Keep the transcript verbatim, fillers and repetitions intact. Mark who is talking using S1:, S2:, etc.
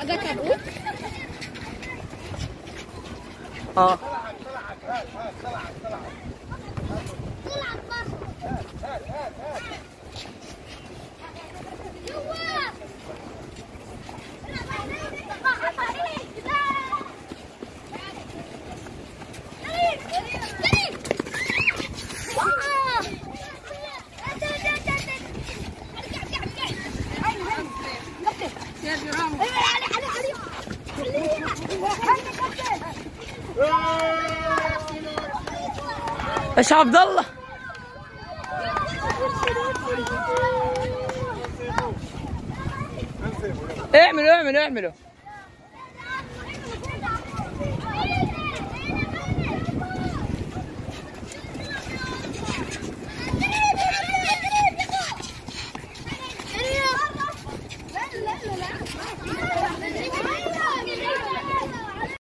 S1: اجت ابوك
S2: اه ايش عبد الله اعملوا اعملوا اعملوا
S1: لا لا لا